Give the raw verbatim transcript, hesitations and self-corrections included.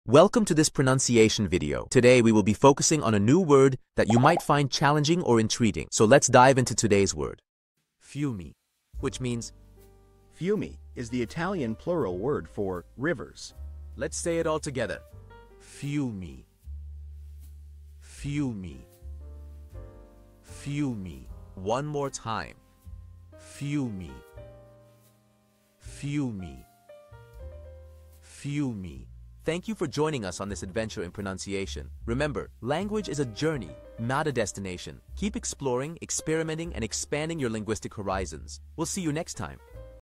Welcome to this pronunciation video. Today we will be focusing on a new word that you might find challenging or intriguing. So let's dive into today's word. Fiumi, which means Fiumi is the Italian plural word for rivers. Let's say it all together. Fiumi. Fiumi. Fiumi. One more time. Fiumi. Fiumi. Fiumi. Thank you for joining us on this adventure in pronunciation. Remember, language is a journey, not a destination. Keep exploring, experimenting, and expanding your linguistic horizons. We'll see you next time.